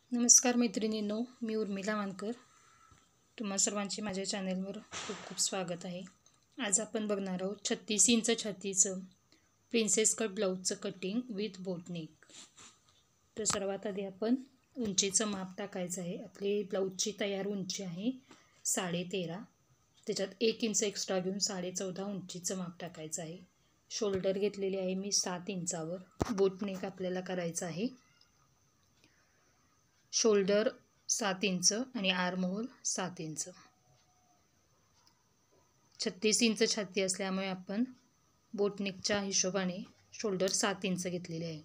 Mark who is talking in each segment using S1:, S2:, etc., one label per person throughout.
S1: नमस्कार मैत्रिणींनो, मी उर्मिला मानकर. तुम्हा सर्वांचे माझ्या चॅनलवर खूप खूप स्वागत आहे. आज आपण बघणार आहोत 36 इंच छातीचं प्रिन्सेस कट ब्लाऊजचं कटिंग विथ बोटनेक. तर सर्वात आधी आपण उंचीचं माप टाकायचं आहे. आपली ब्लाऊजची तयार उंची आहे 13.5. त्याच्यात 1 इंच एक्स्ट्रा घेऊन 14.5 उंचीचं माप टाकायचं आहे. शोल्डर घेतलेले आहे मी 7 इंचावर. बोटनेक आपल्याला करायचं आहे. शोल्डर 7 इंच आणि आर्महोल 7 इंच. 36 इंच छाती असल्यामुळे आपण बोटनेकच्या हिशोबाने शोल्डर 7 इंच घेतलेले आहे.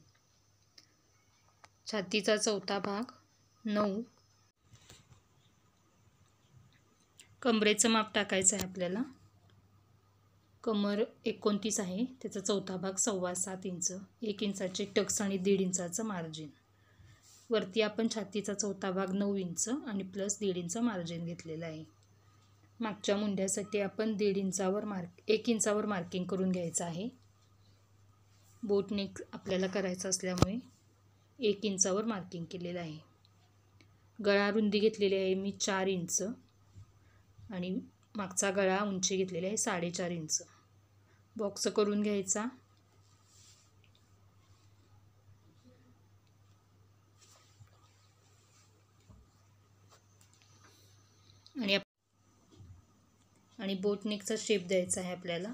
S1: छातीचा चौथा भाग 9. कमरेचं माप टाकायचं आहे आपल्याला. कमर 29 आहे, त्याचा चौथा भाग 7.25 इंच. 1 इंचाचे टक्स आणि 1.5 इंचाचं मार्जिन. वरती आपण छातीचा चौथा भाग 9 इंच आणि प्लस 1.5 इंच मार्जिन घेतलेलं आहे. मागच्या मुंड्यासाठी आपण 1 इंचावर मार्किंग करून घ्यायचं आहे. बोटनेक आपल्याला करायचं असल्यामुळे 1 इंचावर मार्किंग केलेलं आहे. गळा रुंदी घेतलेली आहे मी 4 इंच आणि मागचा गळा उंची घेतलेली आहे 4.5 इंच. बॉक्स करून घ्यायचा. आणि बोटनेकचा शेप द्यायचा आहे आपल्याला.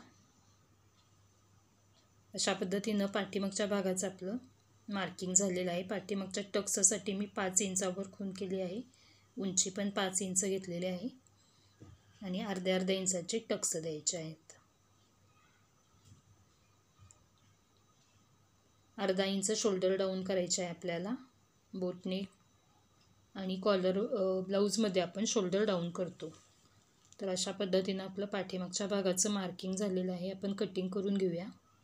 S1: अशा पद्धतीनं पाठीमागच्या भागाचं आपलं मार्किंग झालेलं आहे. पाठीमागच्या टक्ससाठी मी 5 इंचावर खूण केली आहे. उंची पण 5 इंच घेतलेली आहे आणि अर्ध्या इंचाचे टक्स द्यायचे आहेत. अर्धा इंच शोल्डर डाऊन करायचे आहे आपल्याला. बोटनेक आणि कॉलर ब्लाऊजमध्ये आपण शोल्डर डाऊन करतो. तर अशा पद्धतीनं आपलं पाठीमागच्या भागाचं मार्किंग झालेलं आहे. आपण कटिंग करून घेऊया.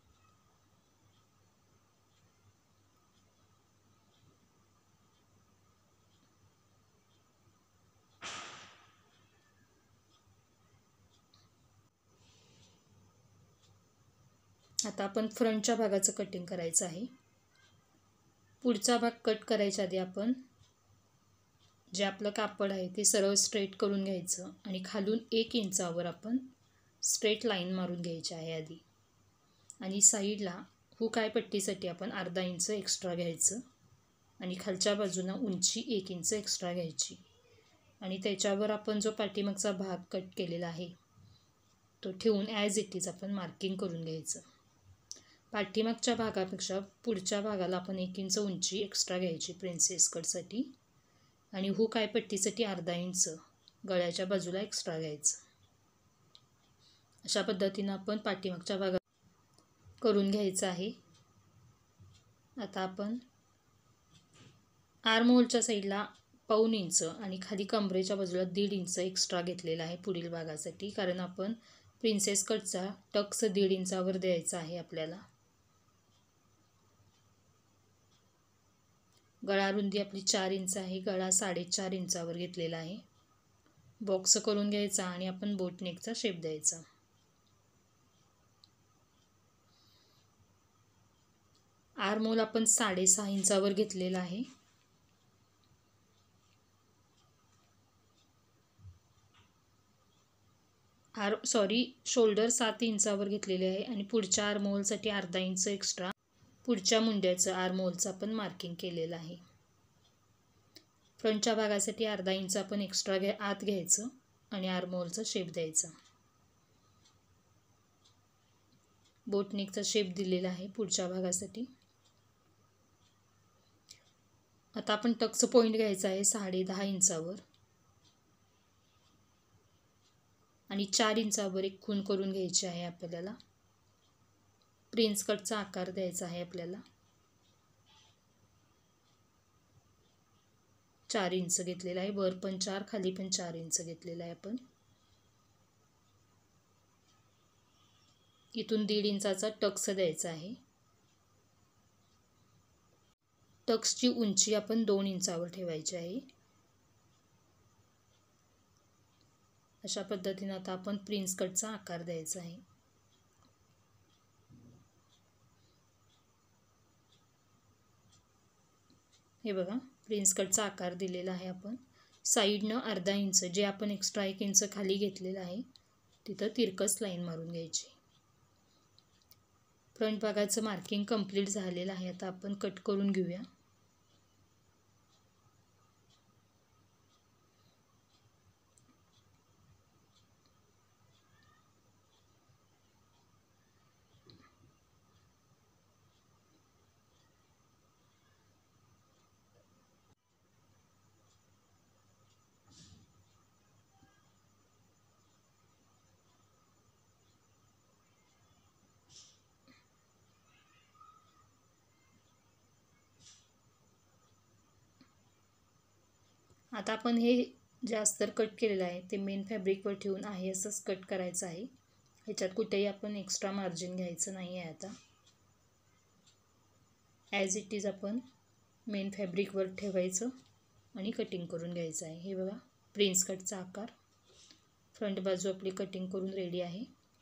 S1: आता आपण फ्रंटच्या भागाचं कटिंग करायचं आहे. पुढचा भाग कट करायच्या आधी आपण जे आपलं कापड आहे ते सरळ स्ट्रेट करून घ्यायचं आणि खालून 1 इंचावर आपण स्ट्रेट लाईन मारून घ्यायची आहे आधी. आणि साईडला हुक आय पट्टीसाठी आपण अर्धा इंच एक्स्ट्रा घ्यायचं आणि खालच्या बाजूला उंची 1 इंच एक्स्ट्रा घ्यायची आणि त्याच्यावर आपण जो पाठीमागचा भाग कट केलेला आहे तो ठेवून ॲज इट इज आपण मार्किंग करून घ्यायचं. पाठीमागच्या भागापेक्षा पुढच्या भागाला आपण 1 इंच उंची एक्स्ट्रा घ्यायची प्रिन्सेस कटसाठी आणि हुक आय पट्टीसाठी अर्धा इंच गळ्याच्या बाजूला एक्स्ट्रा घ्यायचं. अशा पद्धतीनं आपण पाठीमागच्या भागात करून घ्यायचं आहे. आता आपण आर्महोलच्या साईडला 1.5 इंच आणि खाली कमरेच्या बाजूला 1.5 इंच एक्स्ट्रा घेतलेला आहे पुढील भागासाठी, कारण आपण प्रिन्सेस कटचा टक्स 1.5 इंचावर द्यायचा आहे आपल्याला. गळा रुंदी आपली 4 इंच आहे. गळा 4.5 इंचावर घेतलेला आहे. बॉक्स करून घ्यायचा आणि आपण बोटनेकचा शेप द्यायचा. आर्महोल आपण 6.5 इंचावर घेतलेला आहे. शोल्डर 7 इंचावर घेतलेले आहे आणि पुढच्या आर्महोलसाठी अर्धा इंच एक्स्ट्रा पुढच्या मुंड्याचं आर्महोलचं आपण मार्किंग केलेलं आहे. फ्रंटच्या भागासाठी अर्धा इंच आपण एक्स्ट्रा आत घ्यायचं आणि आर्महोलचा शेप द्यायचा. बोटनेकचा शेप दिलेला आहे पुढच्या भागासाठी. आता आपण टक्स पॉईंट घ्यायचा आहे 10.5 इंचावर आणि 4 इंचावर एक खूण करून घ्यायची आहे आपल्याला. प्रिन्स कटचा आकार द्यायचा आहे आपल्याला. 4 इंच घेतलेला आहे. वर पण 4, खाली पण 4 इंच घेतलेला आहे आपण. इथून 1.5 इंचाचा टक्स द्यायचा आहे. टक्सची उंची आपण 2 इंचावर ठेवायची आहे. अशा पद्धतीने आता आपण प्रिन्स कटचा आकार द्यायचा आहे. हे बघा प्रिन्स कटचा आकार दिलेला आहे आपण. साईडनं अर्धा इंच जे आपण एक्स्ट्रा 1 इंच खाली घेतलेलं आहे तिथं तिरकस लाईन मारून घ्यायची. फ्रंट भागाचं मार्किंग कंप्लीट झालेलं आहे. आता आपण कट करून घेऊया. आता आपण हे जे अस्तर कट केलेलं आहे ते मेन फॅब्रिकवर ठेवून आहे असंच कट करायचं आहे. ह्याच्यात कुठेही आपण एक्स्ट्रा मार्जिन घ्यायचं नाही आहे. आता ॲज इट इज आपण मेन फॅब्रिकवर ठेवायचं आणि कटिंग करून घ्यायचं आहे. हे बघा प्रिन्स कटचा आकार. फ्रंट बाजू आपली कटिंग करून रेडी आहे.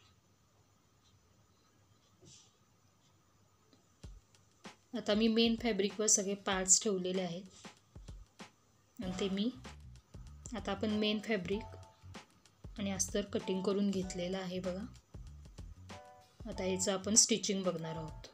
S1: आता मी मेन फॅब्रिकवर सगळे पार्ट्स ठेवलेले आहेत आणि ते मी आता आपण मेन फॅब्रिक आणि अस्तर कटिंग करून घेतलेलं आहे बघा. आता याचं आपण स्टिचिंग बघणार आहोत.